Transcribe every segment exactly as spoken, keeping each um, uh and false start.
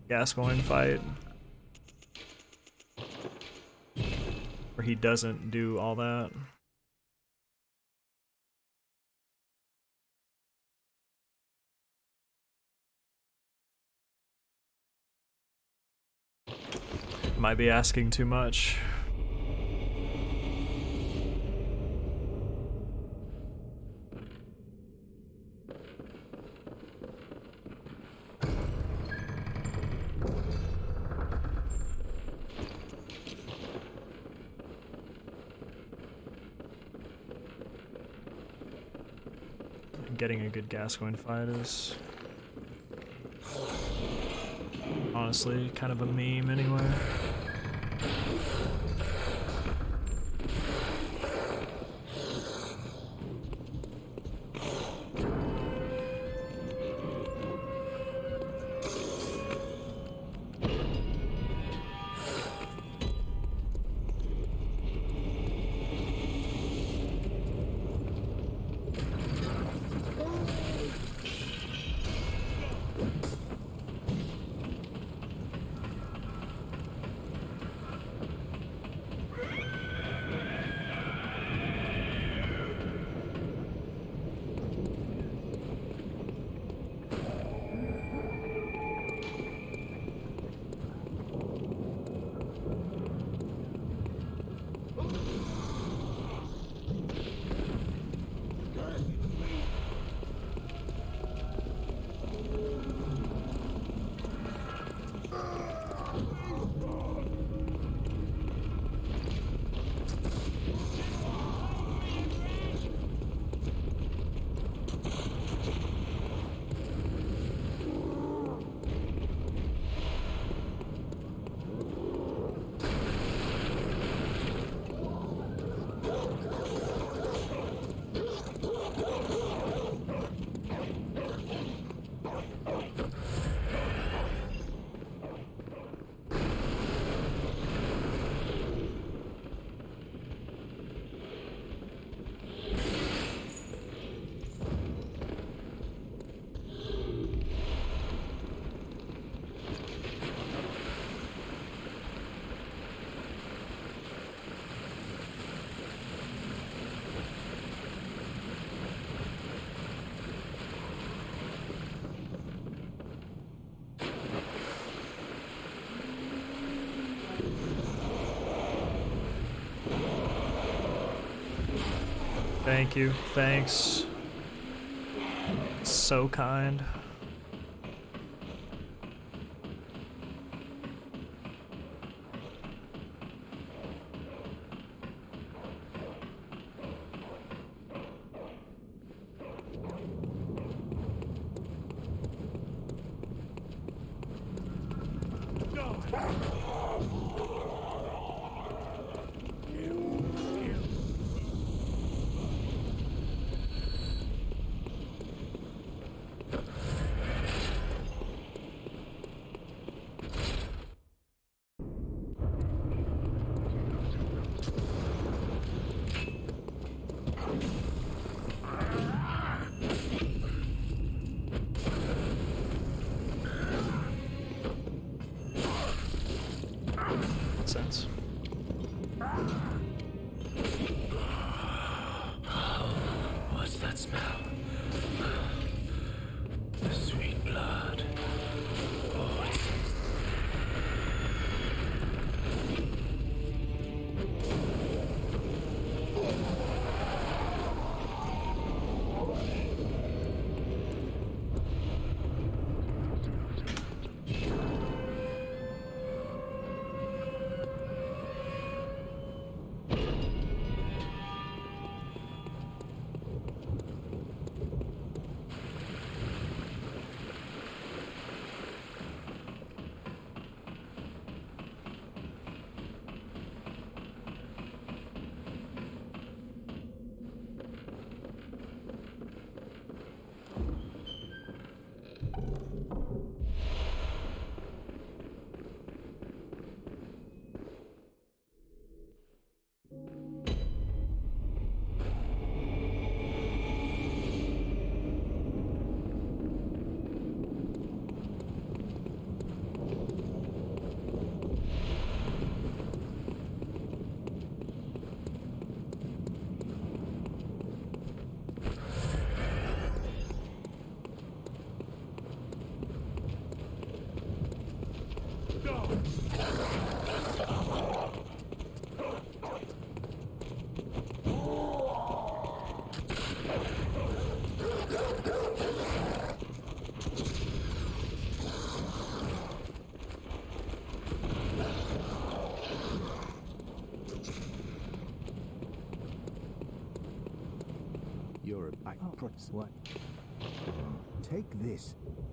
Gascoigne fight where he doesn't do all that. Might be asking too much. Getting a good Gascoigne fight is honestly kind of a meme anyway. Thank you. Thanks. So kind. You're a back oh, what? Take this.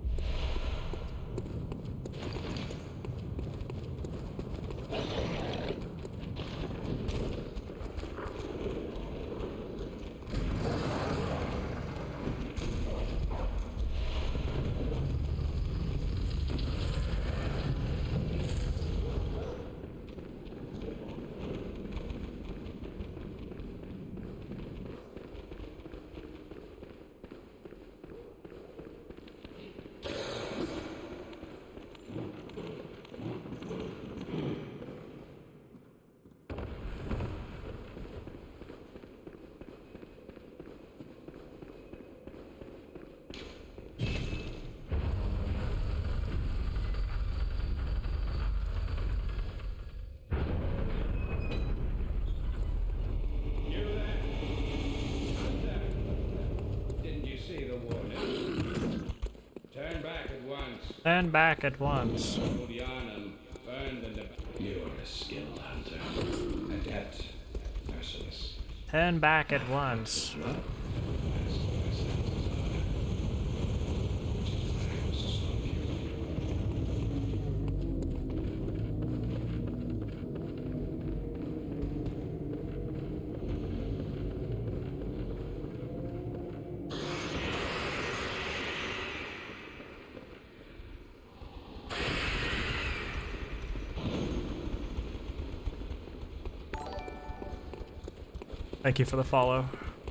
Stand back at once. You're a skilled hunter. Adept. Merciless. Turn back at once. Thank you for the follow.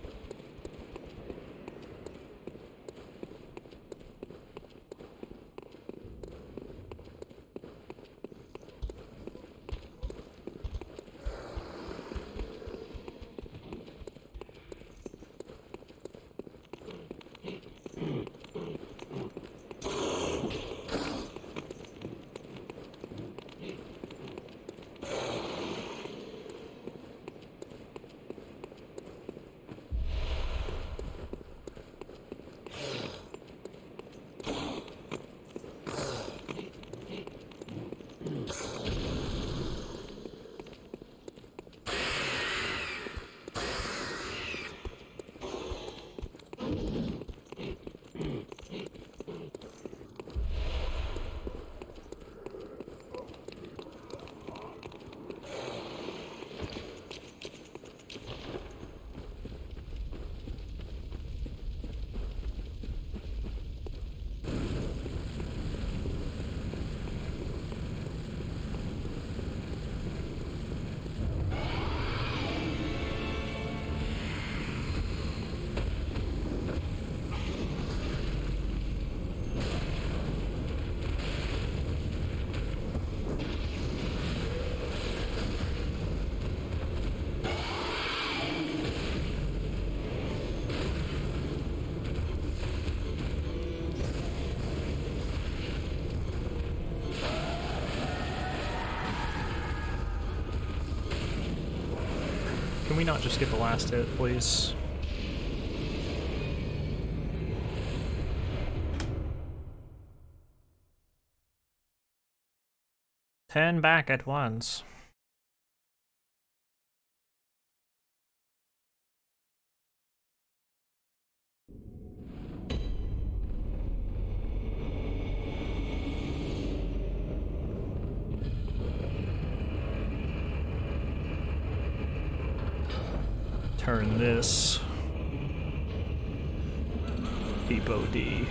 Can we not just get the last hit, please? Turn back at once. Turn this. Depot D.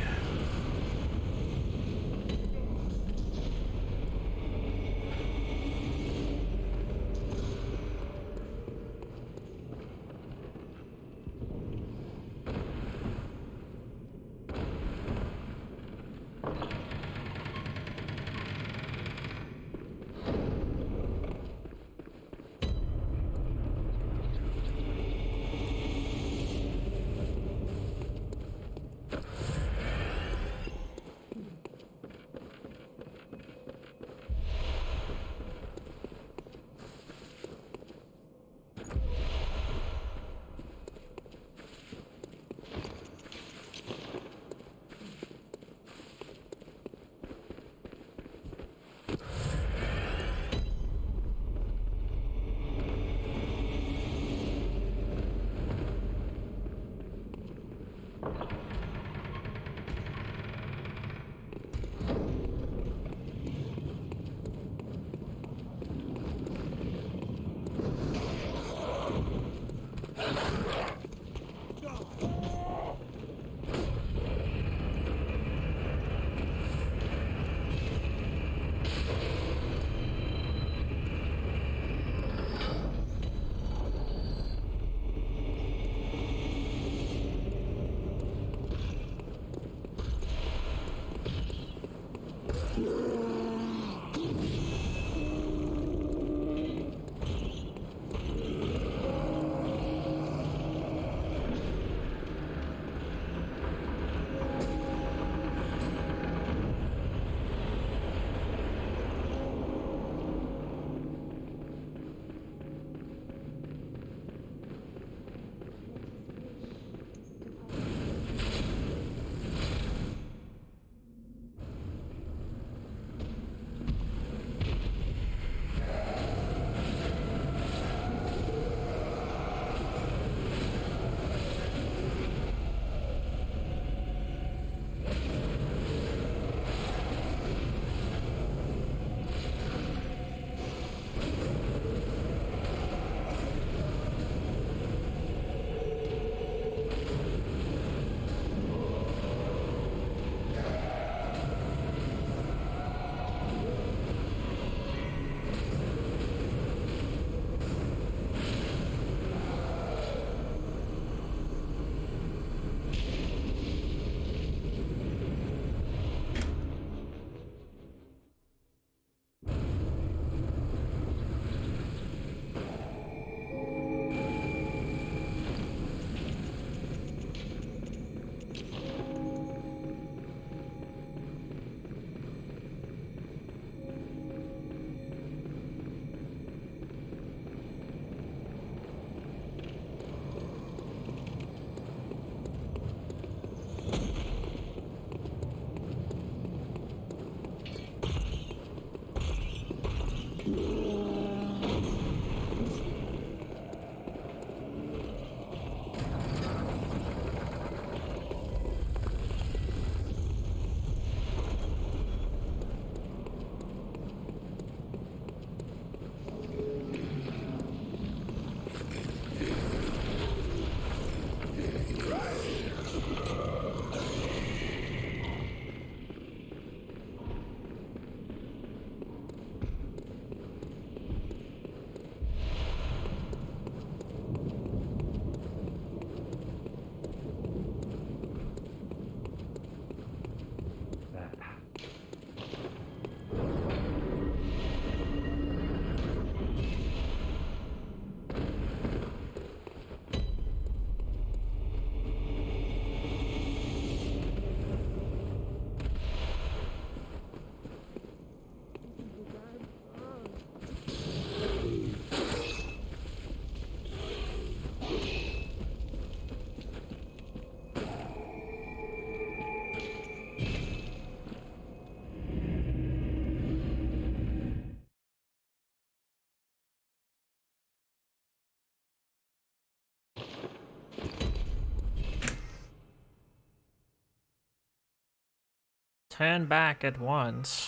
Turn back at once.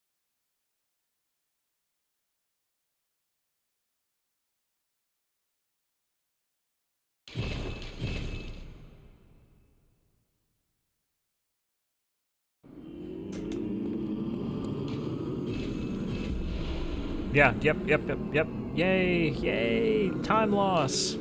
Yeah, yep, yep, yep, yep. Yay, yay, time loss.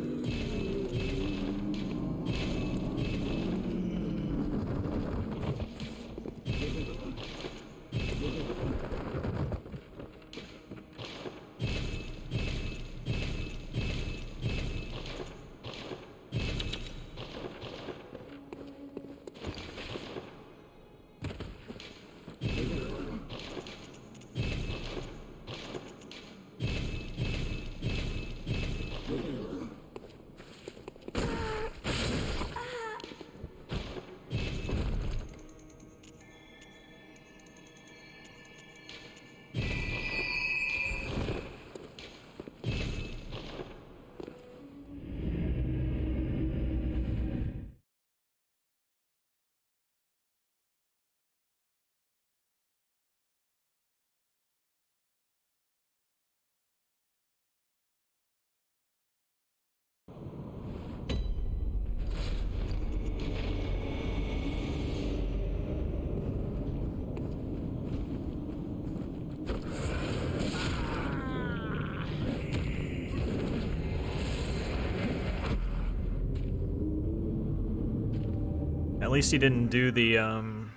At least he didn't do the, um...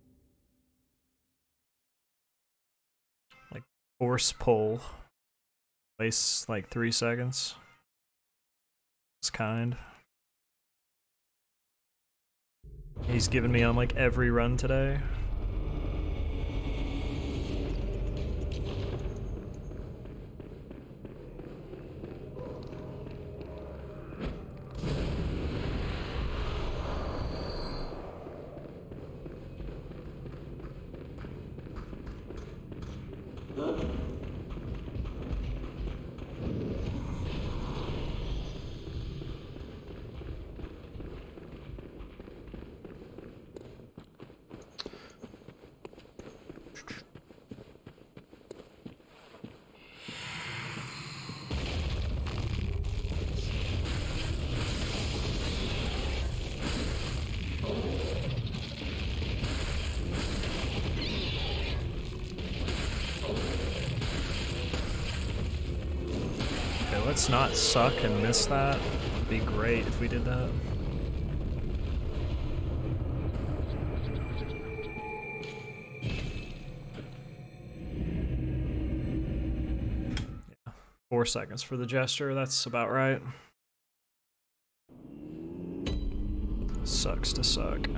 like, force pull. Wastes, like, three seconds. It's kind. He's given me on, like, every run today. Let's not suck and miss that. It'd be great if we did that. Yeah, four seconds for the gesture, that's about right. Sucks to suck.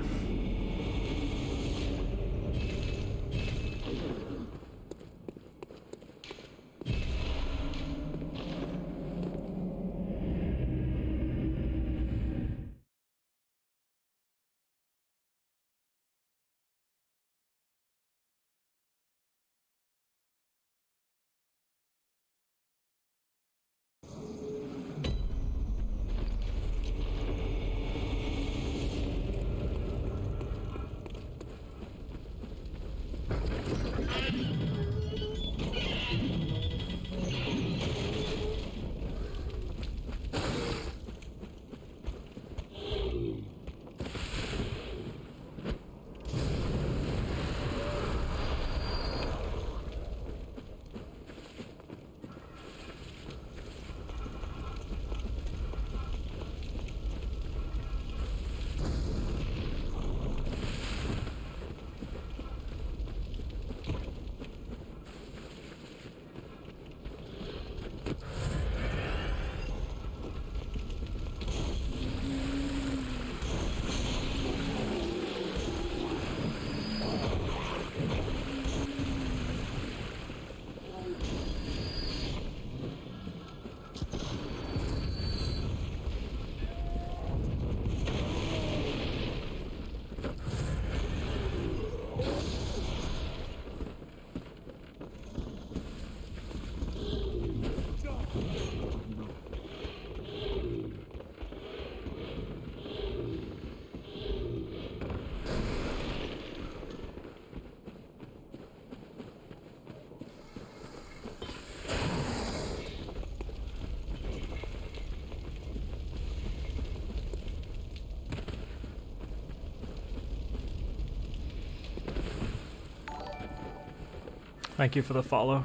Thank you for the follow.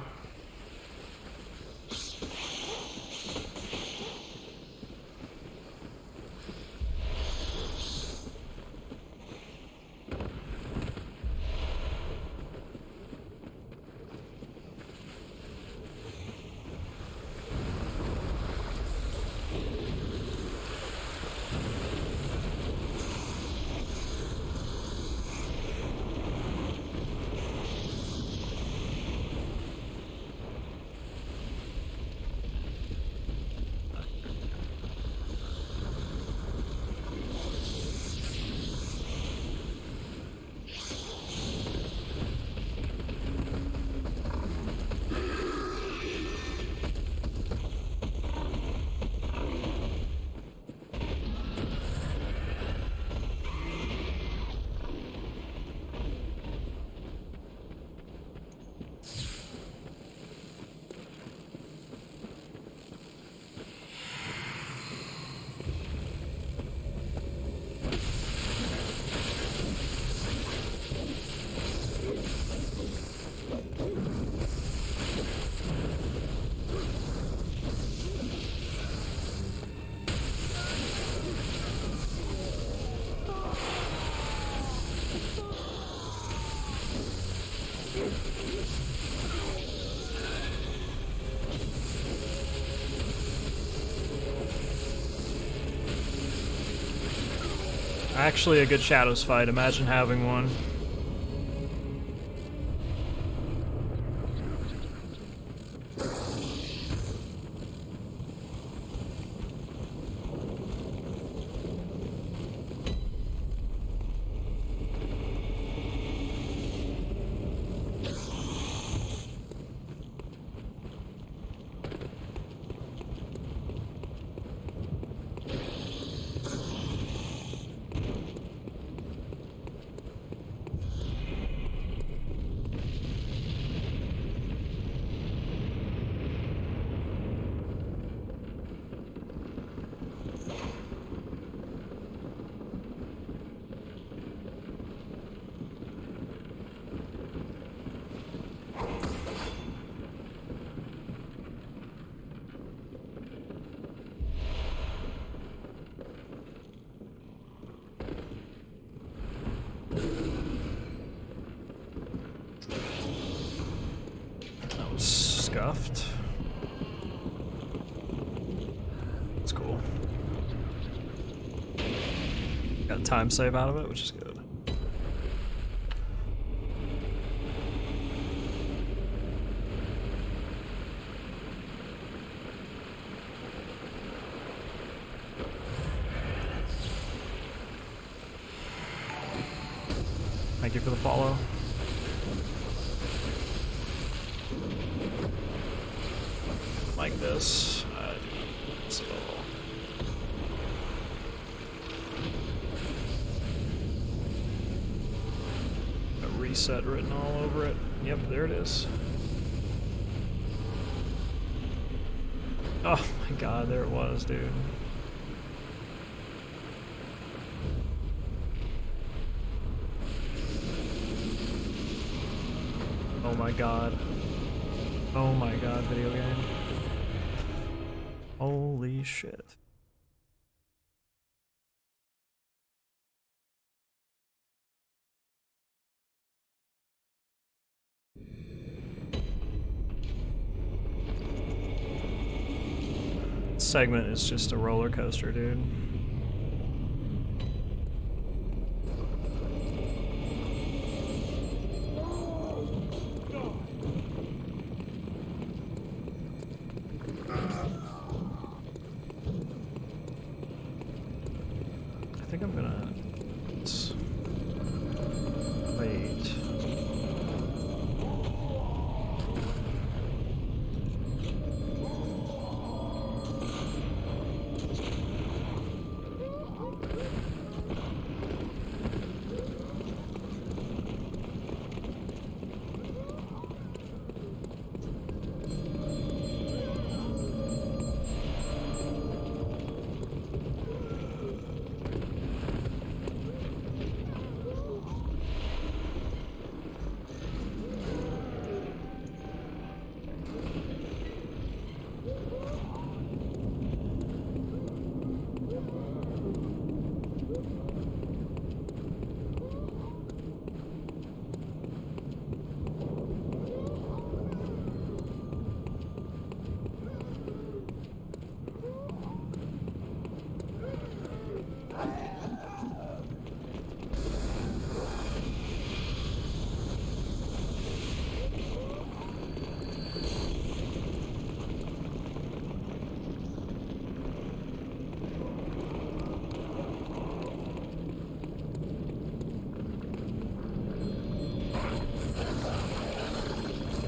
Actually a good Shadows fight, imagine having one. Scuffed. That's cool. Got a time save out of it, which is good. Thank you for the follow. Like this. Uh, so a reset written all over it. Yep, there it is. Oh my god, there it was, dude. Oh my god. Oh my god, video game. Holy shit. This segment is just a roller coaster, dude. I think I'm gonna let's wait.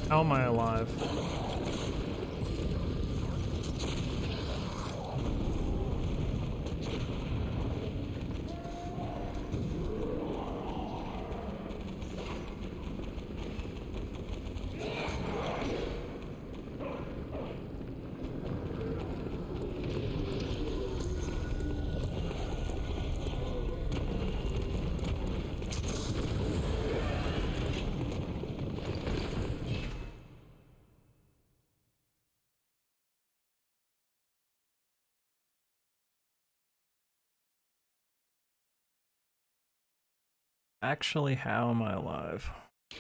How am I alive? Actually, how am I alive?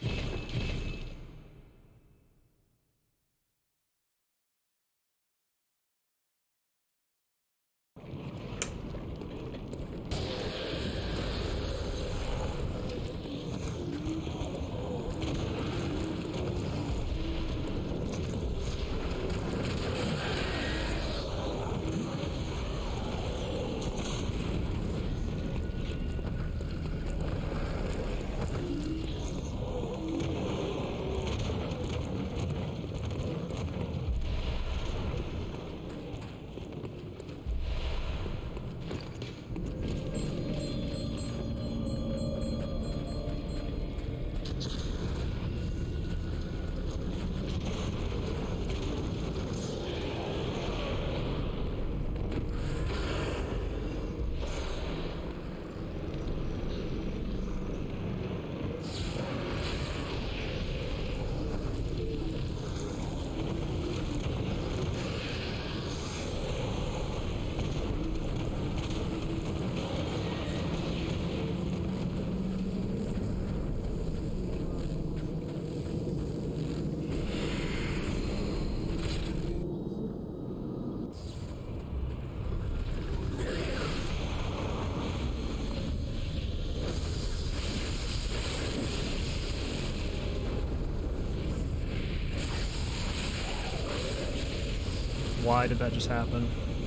Why did that just happen?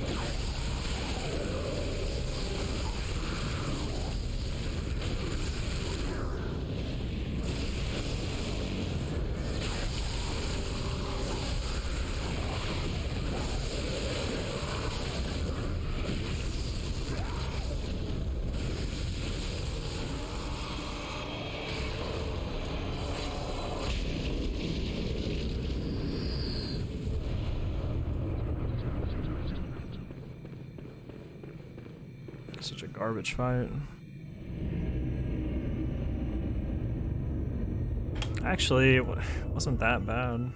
Such a garbage fight. Actually, it wasn't that bad.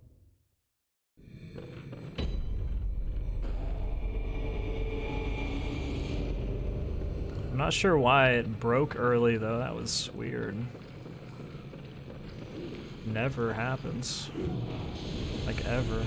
I'm not sure why it broke early though, that was weird. Never happens. Like ever.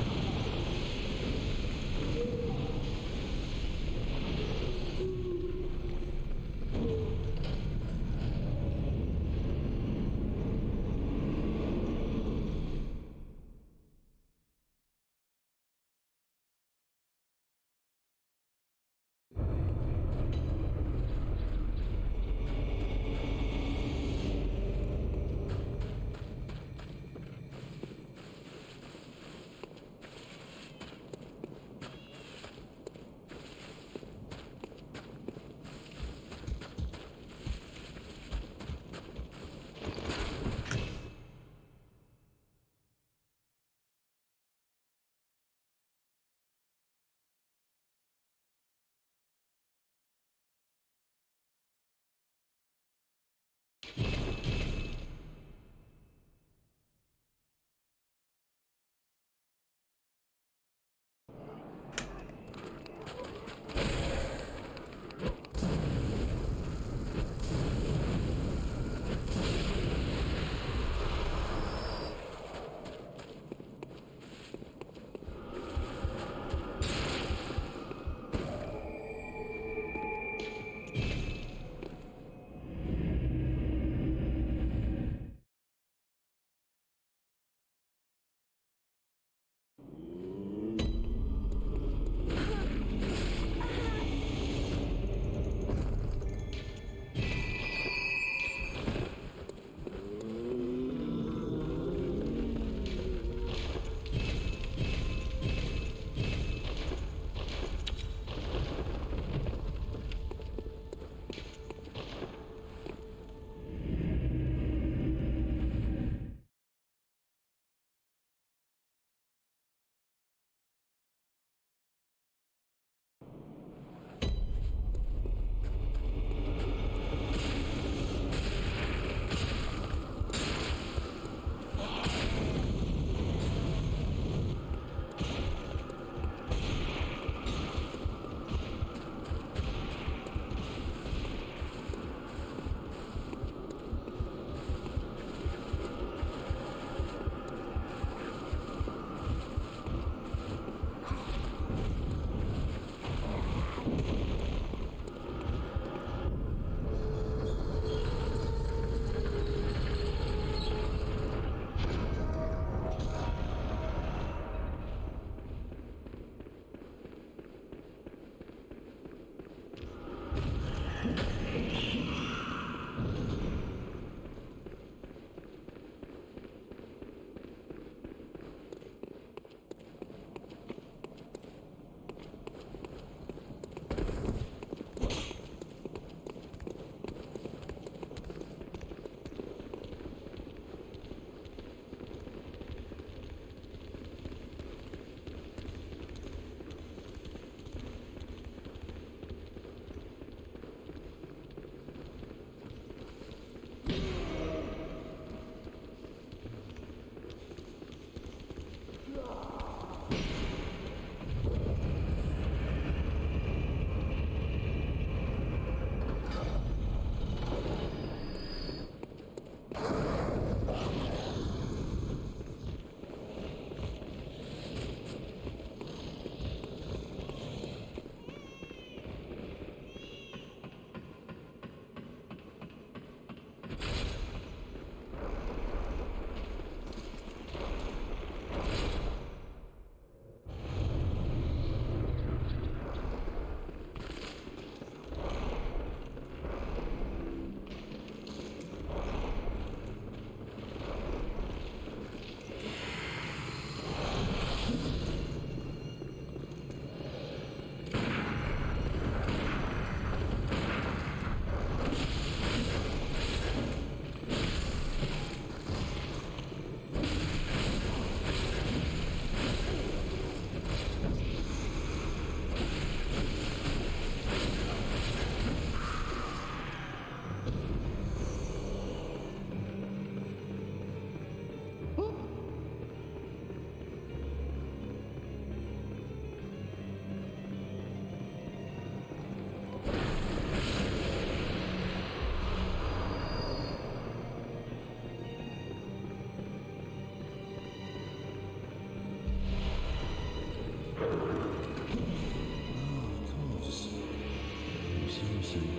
Oh, close. Seriously.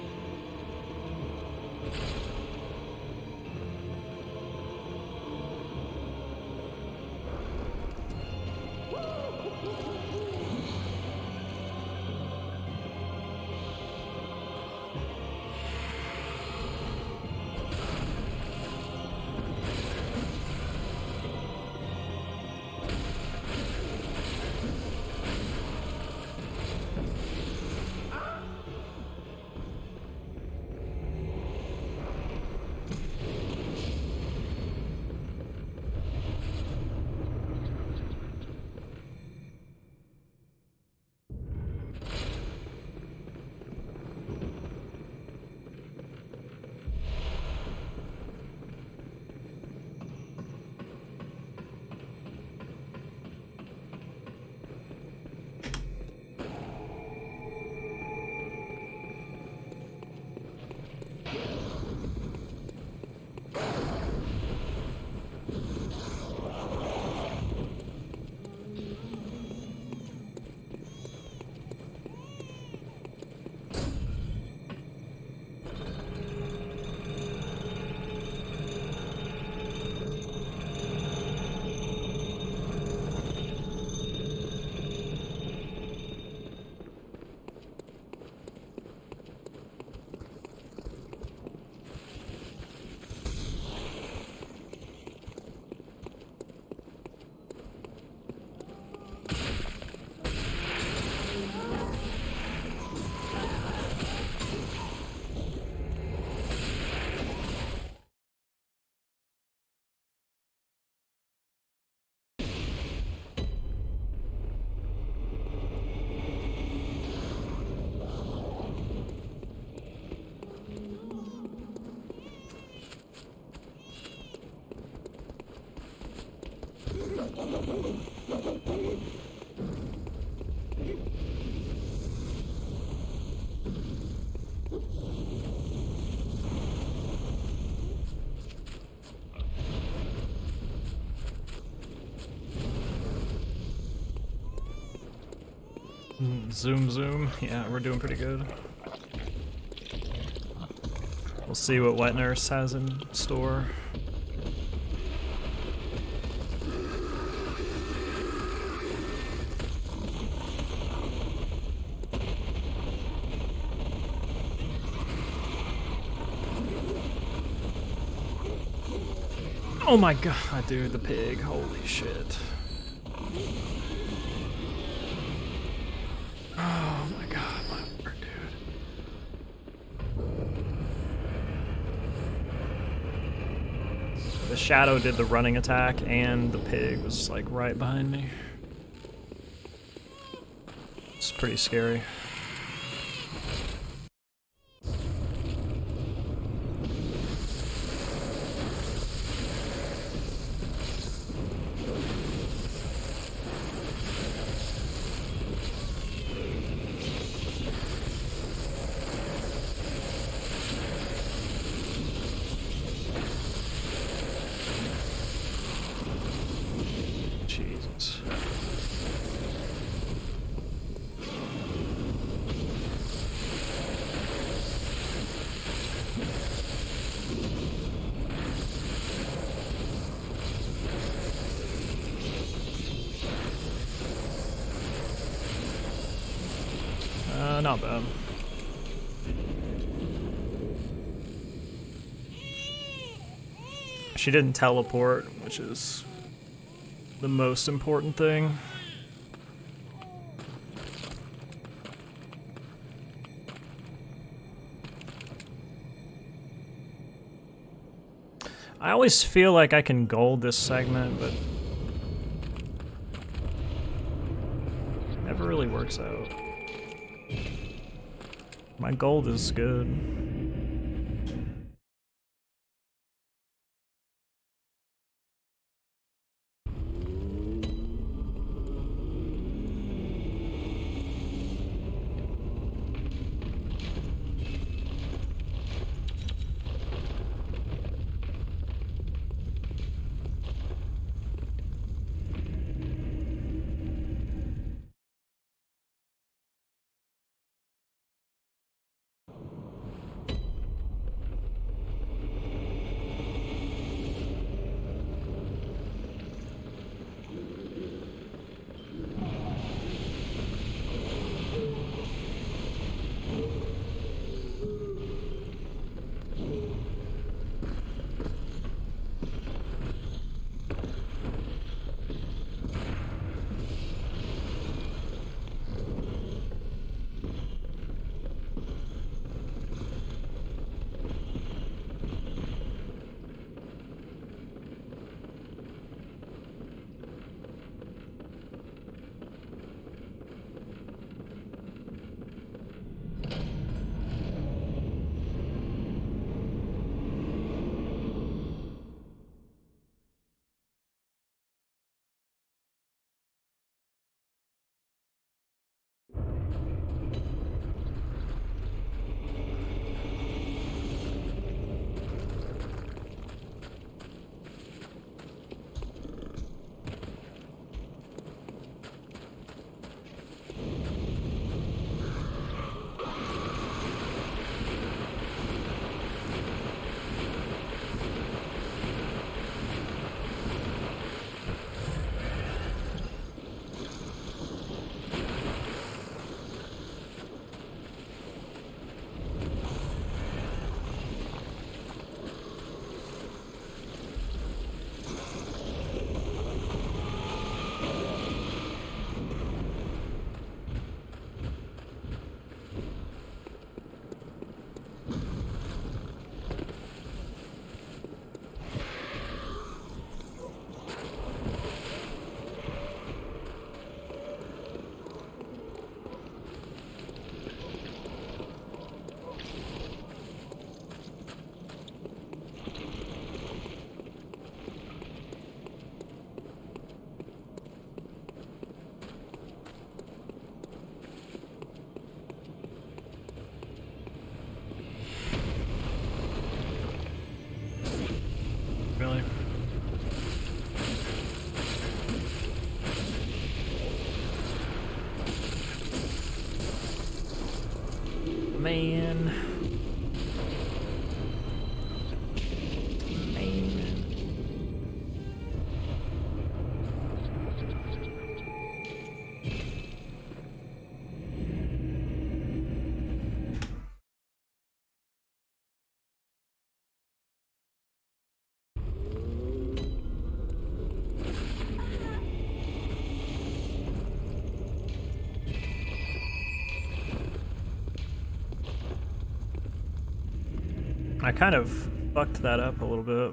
Zoom, zoom. Yeah, we're doing pretty good. We'll see what Wet Nurse has in store. Oh my god, dude, the pig. Holy shit. Oh my god, my word, dude. The shadow did the running attack, and the pig was like right behind me. It's pretty scary. Jesus. Uh, not bad. She didn't teleport, which is the most important thing. I always feel like I can gold this segment, but it never really works out. My gold is good. Man. Man. I kind of fucked that up a little bit.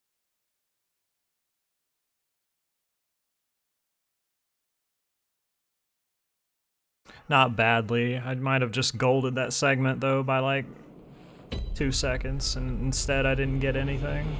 Not badly. I might have just golded that segment though by like two seconds, and instead I didn't get anything.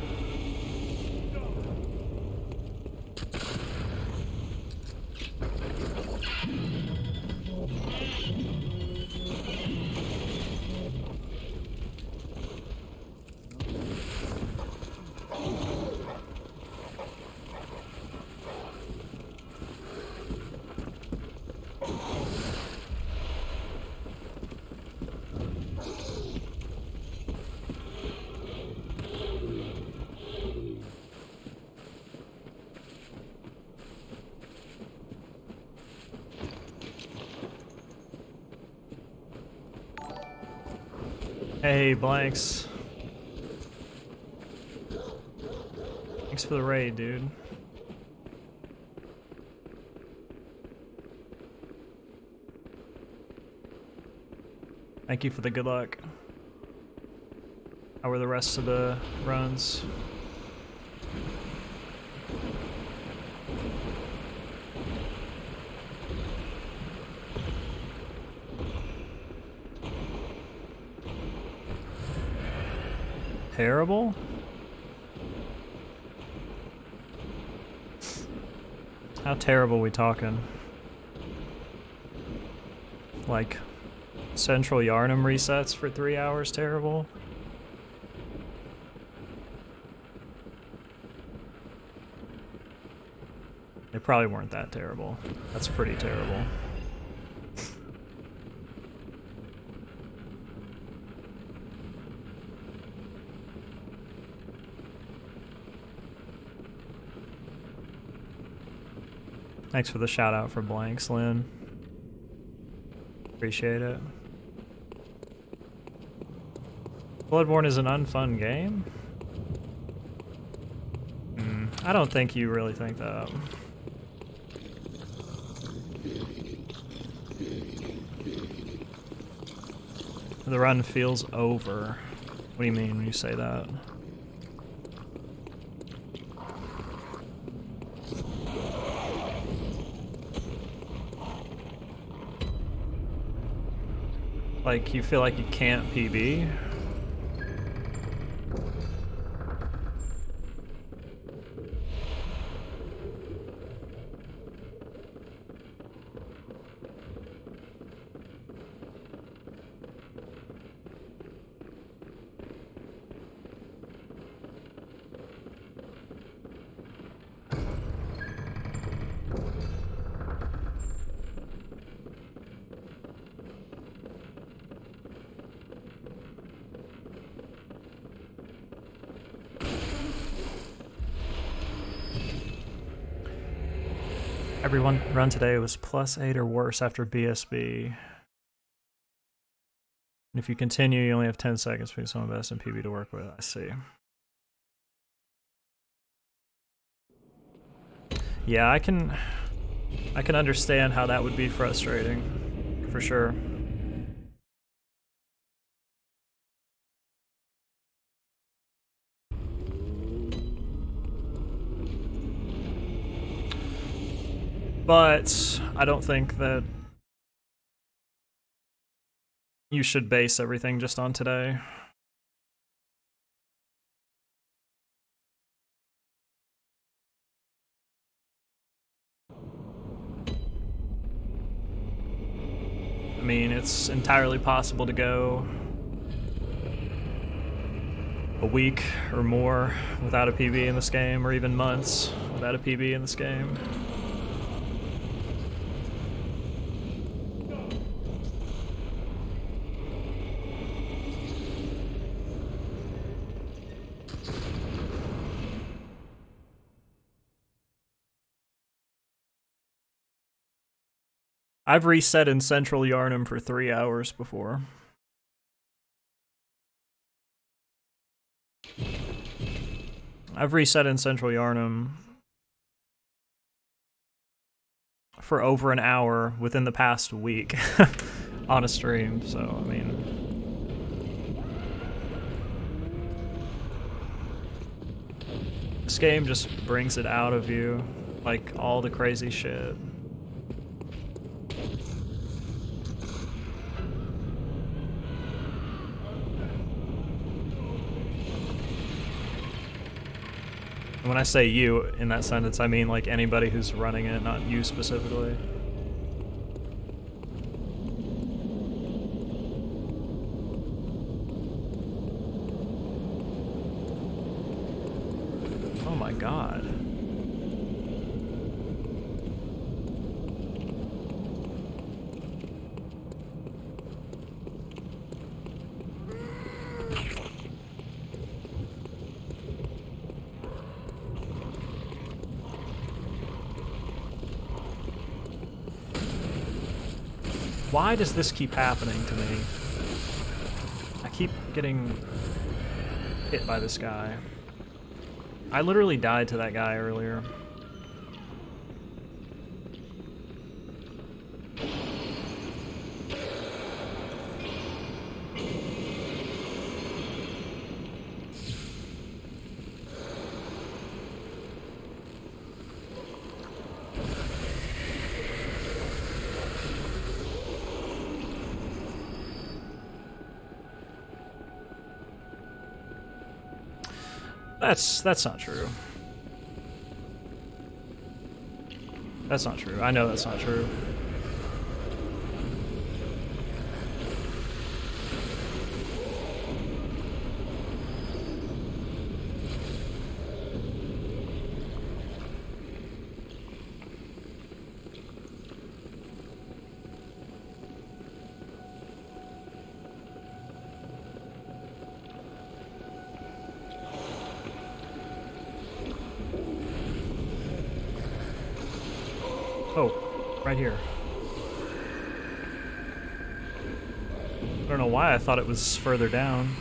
Hey, Blanks. Thanks for the raid, dude. Thank you for the good luck. How were the rest of the runs? Terrible? How terrible we talking? Like, Central Yarnum resets for three hours terrible? They probably weren't that terrible. That's pretty terrible. Thanks for the shout out for Blanks, Lynn. Appreciate it. Bloodborne is an unfun game? Mm, I don't think you really think that. The run feels over. What do you mean when you say that? Like, you feel like you can't P B? Everyone run today was plus eight or worse after B S B. And if you continue, you only have ten seconds for someone best in P B to work with. I see. Yeah, I can I can understand how that would be frustrating, for sure. But I don't think that you should base everything just on today. I mean, it's entirely possible to go a week or more without a P B in this game, or even months without a P B in this game. I've reset in Central Yharnam for three hours before. I've reset in Central Yharnam for over an hour within the past week on a stream, so I mean... This game just brings it out of you, like all the crazy shit. And when I say you in that sentence, I mean like anybody who's running it, not you specifically. Oh my god. Why does this keep happening to me? I keep getting hit by this guy. I literally died to that guy earlier. That's that's not true. That's not true. I know that's not true. Oh, right here. I don't know why I thought it was further down.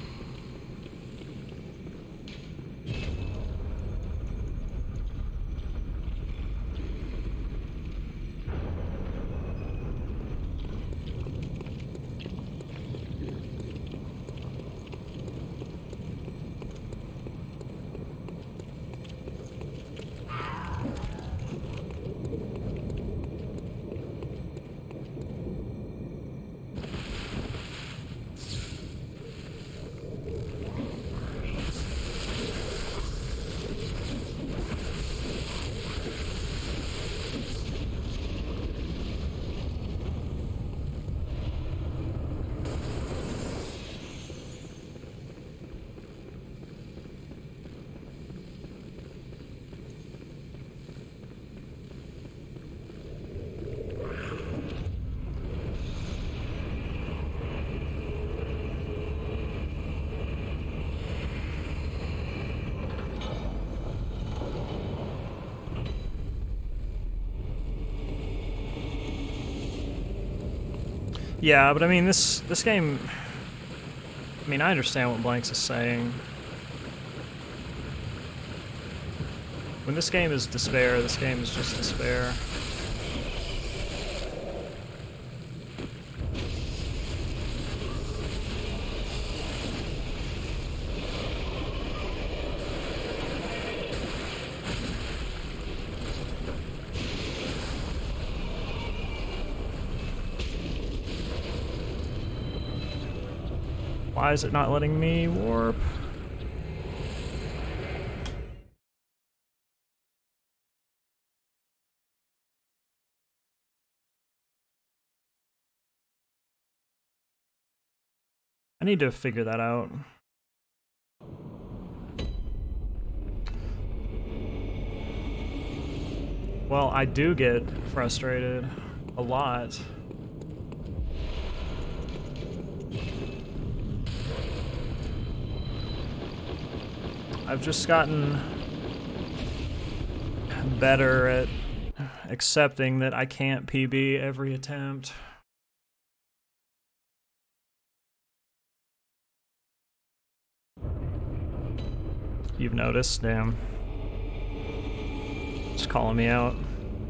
Yeah, but I mean, this this game... I mean, I understand what Blanks is saying. When this game is despair, this game is just despair. Why is it not letting me warp? I need to figure that out. Well, I do get frustrated a lot. I've just gotten better at accepting that I can't P B every attempt. You've noticed? Damn. Just calling me out.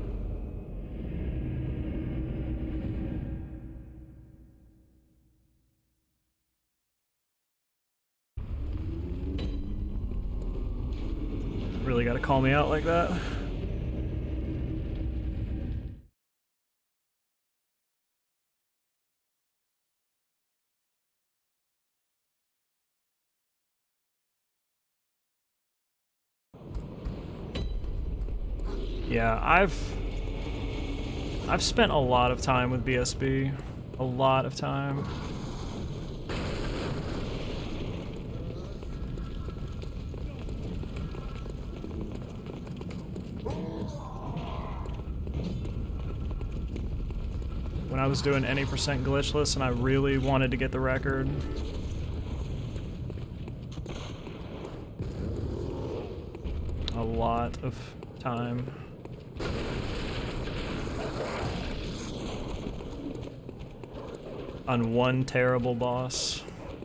Really gotta call me out like that? Yeah, I've I've spent a lot of time with B S B. A lot of time. When I was doing any percent glitchless and I really wanted to get the record. A lot of time. On one terrible boss.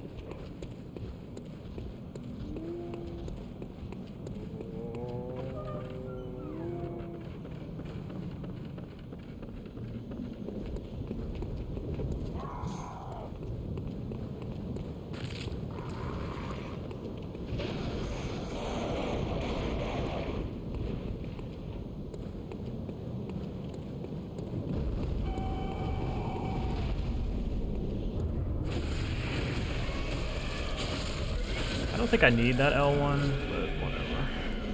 I don't think I need that L one, but whatever.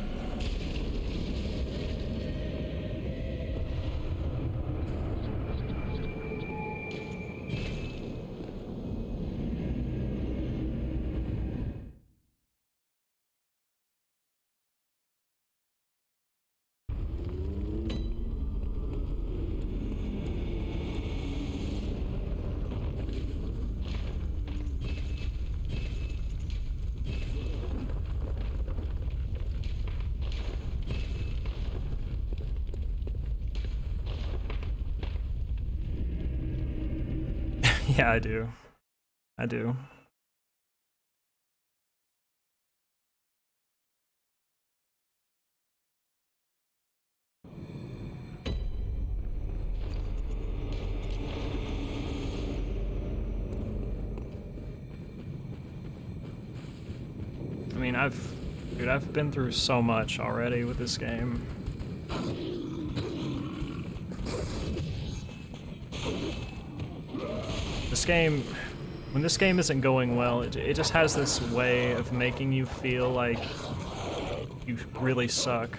Yeah, I do. I do. I mean, I've... Dude, I've been through so much already with this game. This game, when this game isn't going well, it, it just has this way of making you feel like you really suck.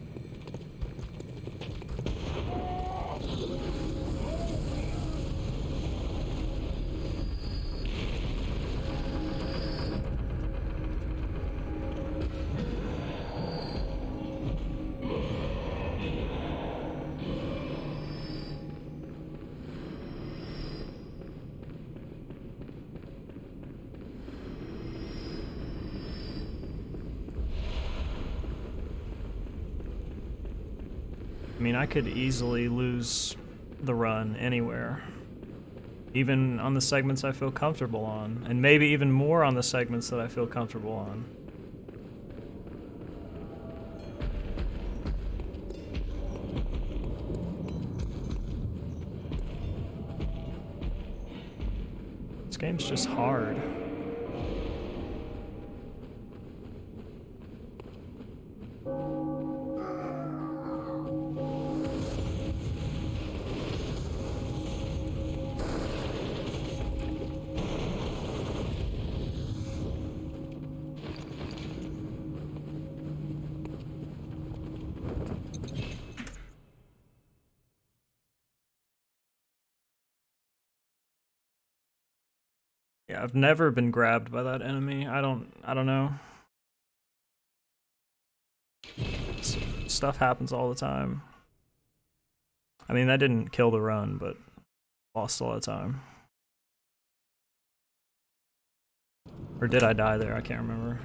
I mean, I could easily lose the run anywhere. Even on the segments I feel comfortable on. And maybe even more on the segments that I feel comfortable on. This game's just hard. Yeah, I've never been grabbed by that enemy. I don't, I don't know. S- stuff happens all the time. I mean, that didn't kill the run, but lost a lot of time. Or did I die there? I can't remember.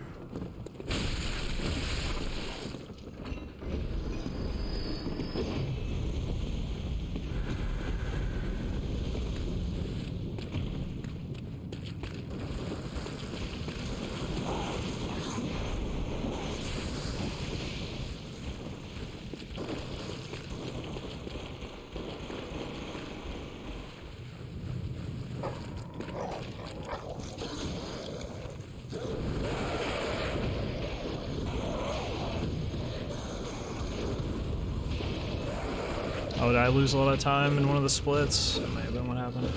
Oh, did I lose a lot of time in one of the splits? That might have been what happened.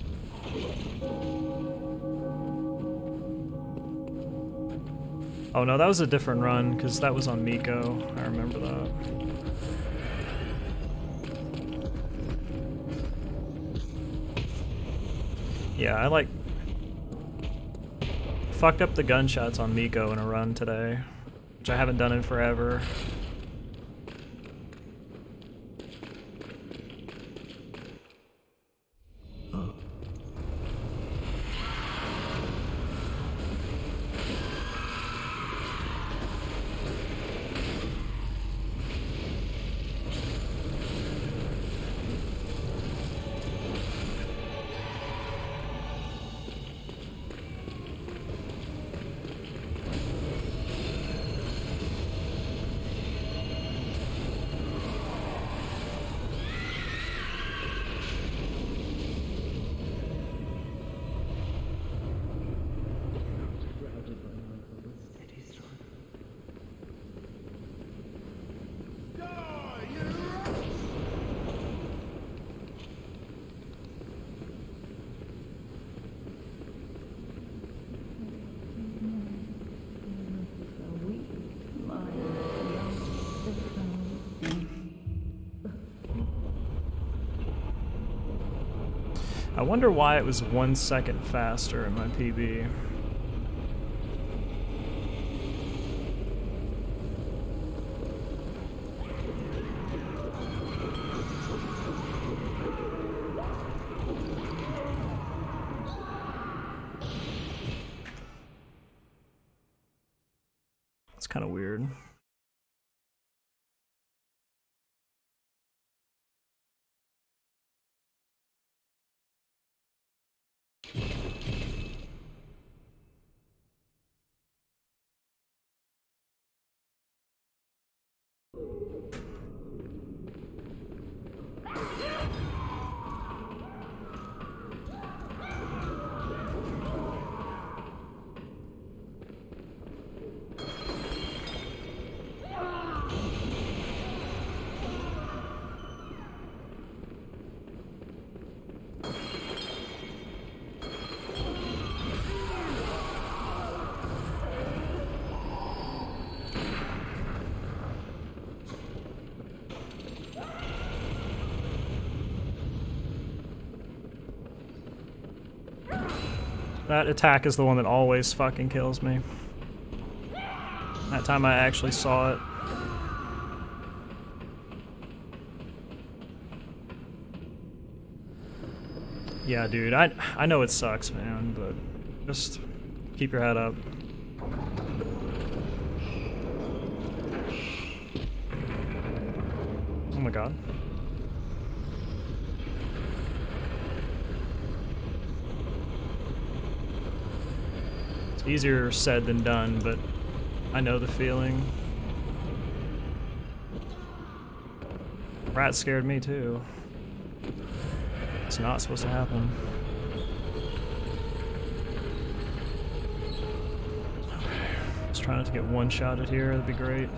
Oh no, that was a different run, because that was on Miko. I remember that. Yeah, I like... fucked up the gunshots on Miko in a run today, which I haven't done in forever. I wonder why it was one second faster in my P B. It's kind of weird. That attack is the one that always fucking kills me. That time I actually saw it. Yeah, dude, I I know it sucks, man, but just keep your head up. Oh my god. Easier said than done, but I know the feeling. Rat scared me too. It's not supposed to happen. Okay, let's try not to get one shot at here, that'd be great.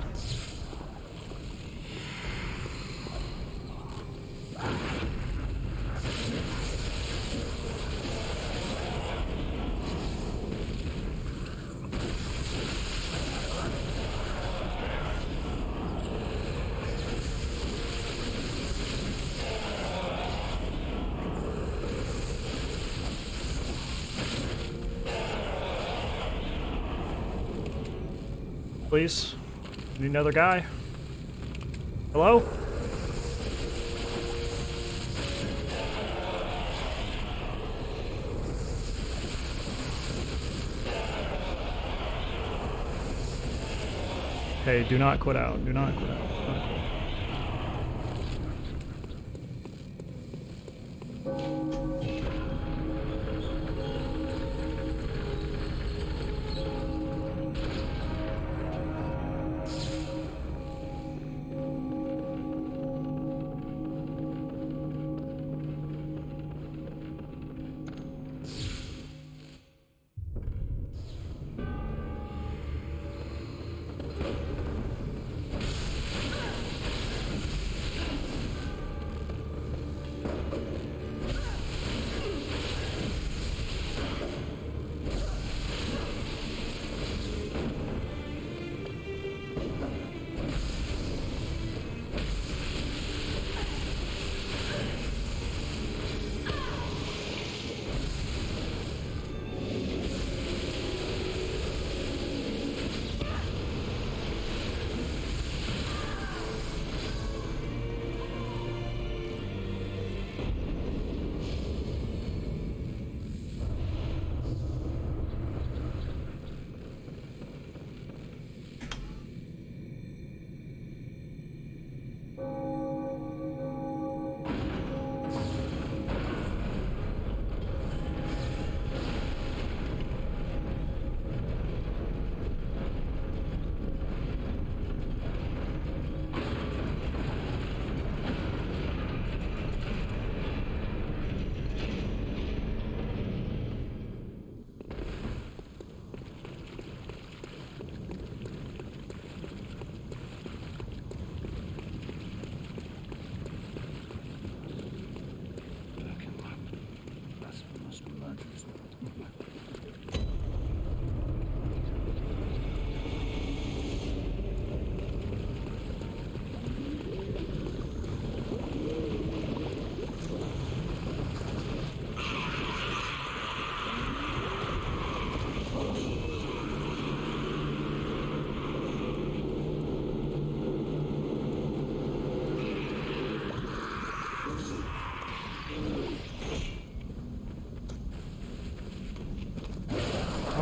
Please? Need another guy? Hello? Hey, do not quit out. Do not quit out. Do not quit.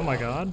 my god.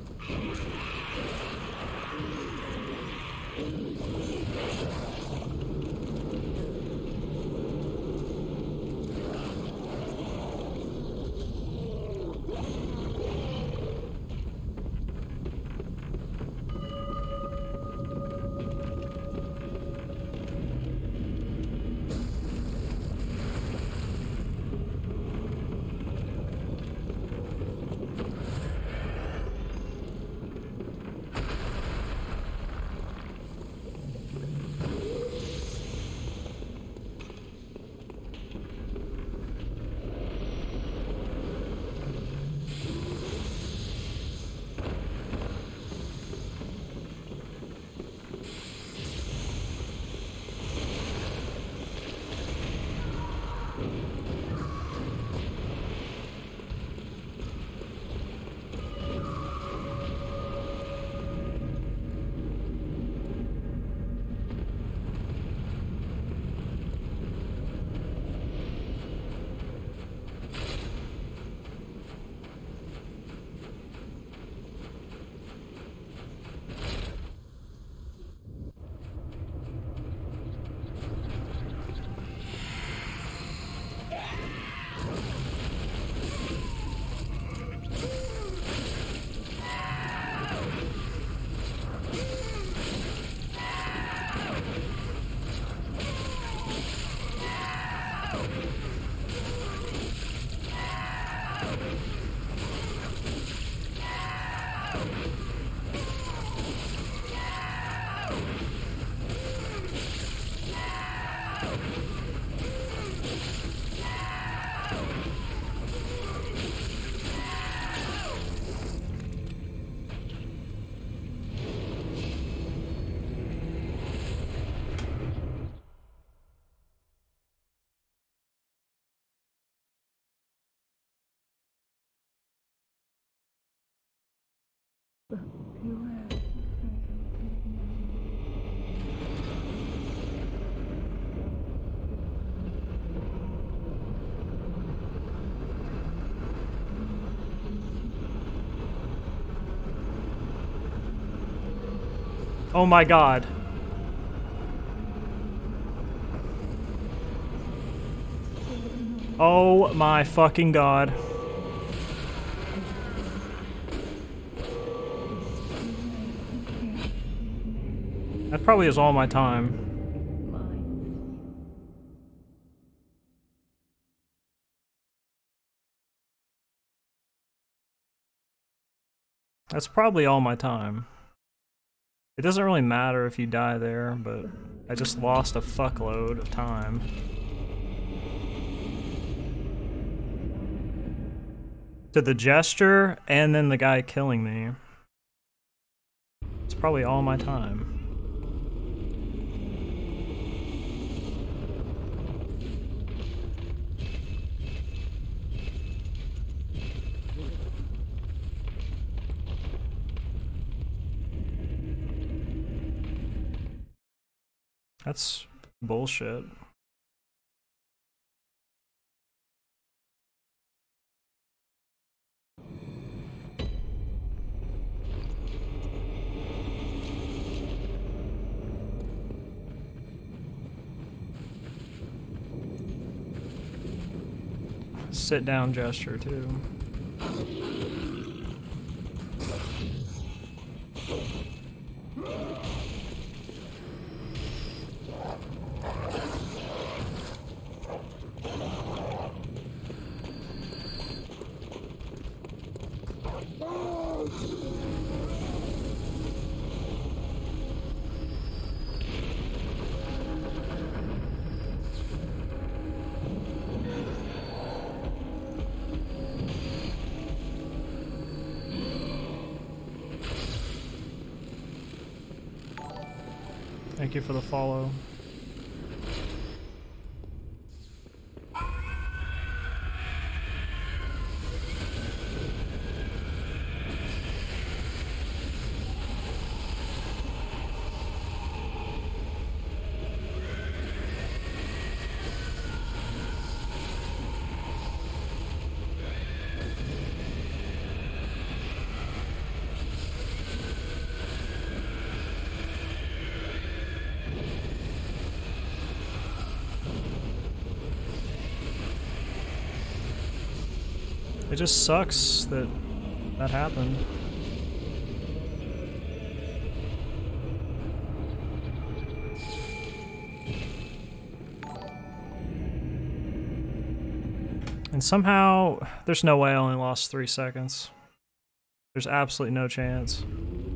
Oh my god. Oh my fucking god. That probably is all my time. That's probably all my time. It doesn't really matter if you die there, but I just lost a fuckload of time. To the gesture, and then the guy killing me. It's probably all my time. That's bullshit. Sit down gesture too. Thank you for the follow. It just sucks that that happened. And somehow, there's no way I only lost three seconds. There's absolutely no chance.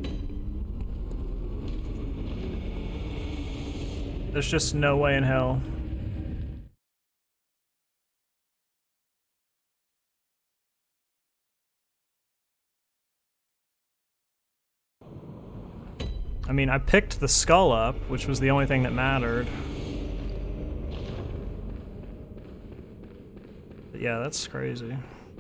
There's just no way in hell. I mean, I picked the skull up, which was the only thing that mattered. But yeah, that's crazy.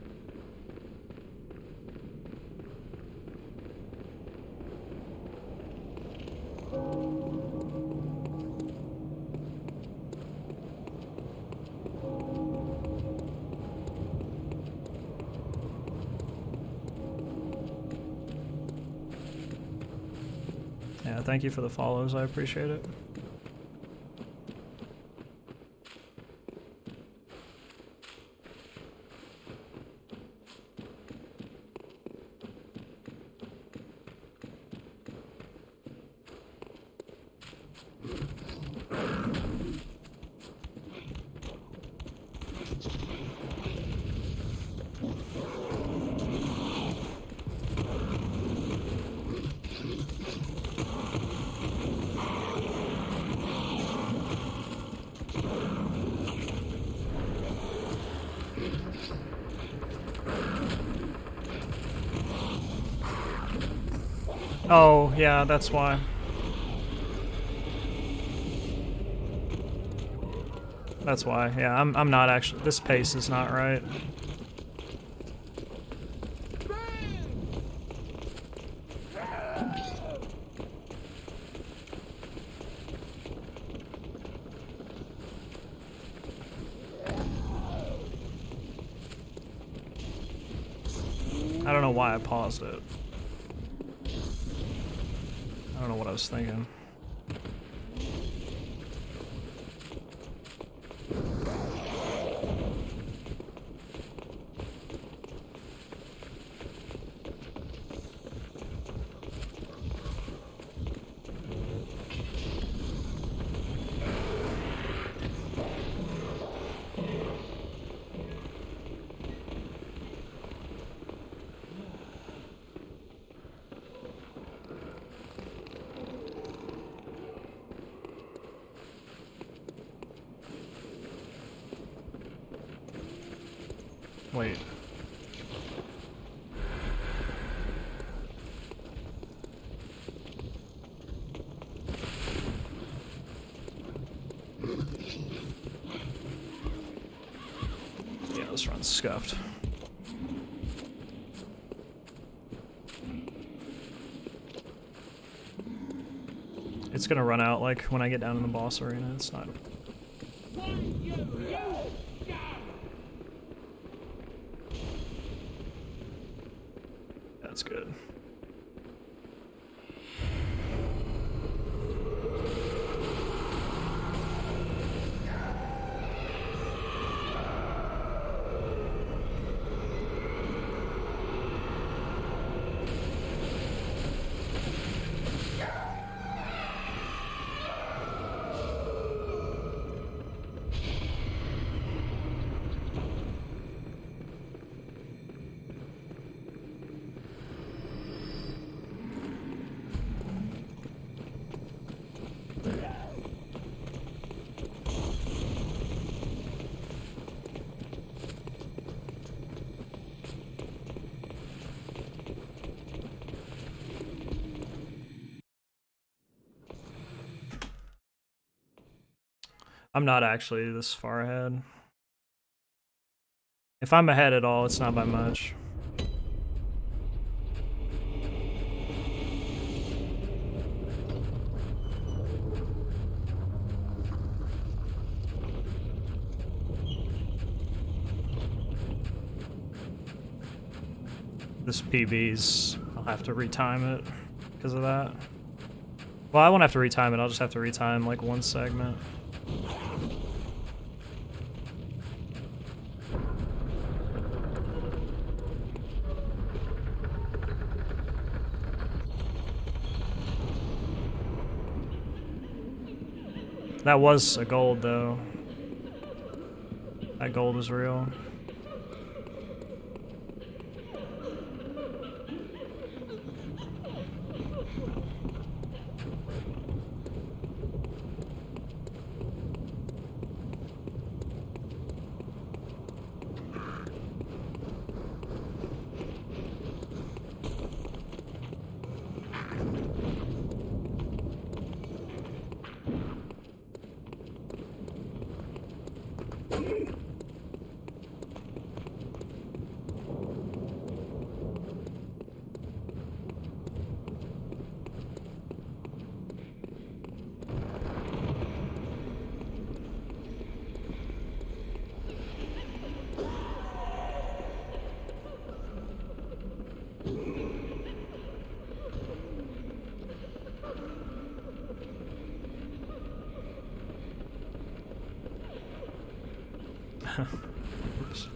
Yeah, thank you for the follows, I appreciate it. Oh, yeah, that's why. That's why. Yeah, I'm I'm not actually, this pace is not right. I don't know why I paused it. I don't know what I was thinking. Wait. Yeah, this run's scuffed. It's gonna run out like when I get down in the boss arena. It's not. That's good. I'm not actually this far ahead. If I'm ahead at all, it's not by much. This P B's, I'll have to retime it because of that. Well, I won't have to retime it, I'll just have to retime like one segment. That was a gold, though. That gold was real. Oops.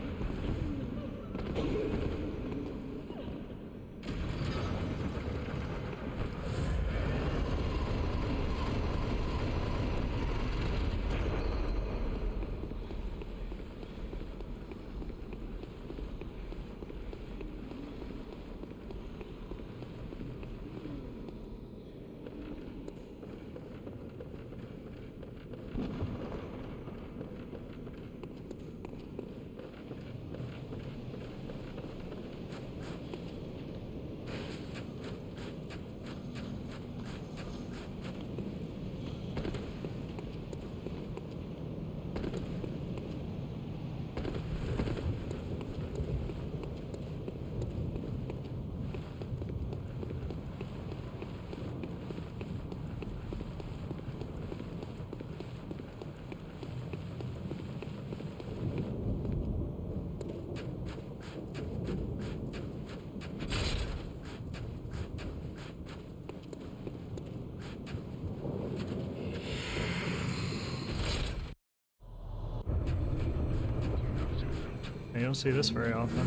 You don't see this very often.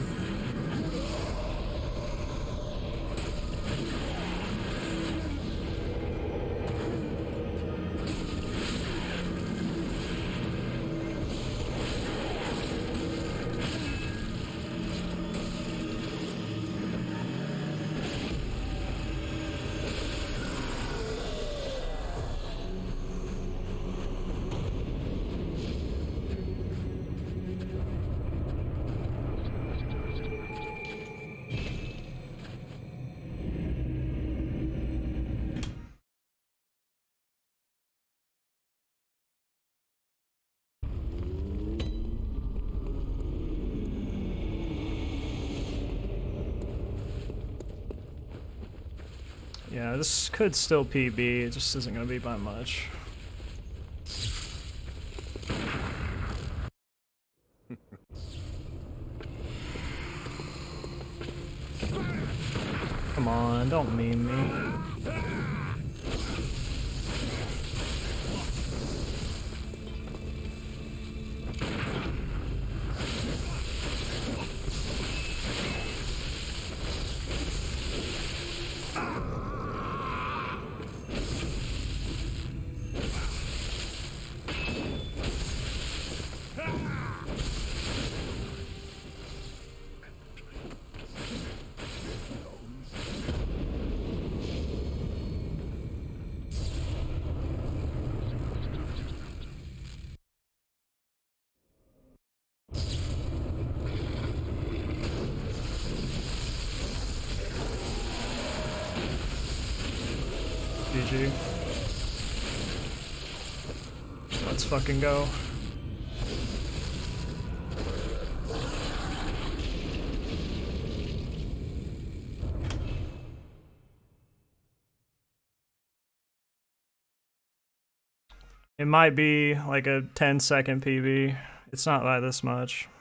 Yeah, this could still P B, it just isn't going to be by much. Come on, don't meme me. G G. Let's fucking go. It might be like a ten second P B. It's not by this much.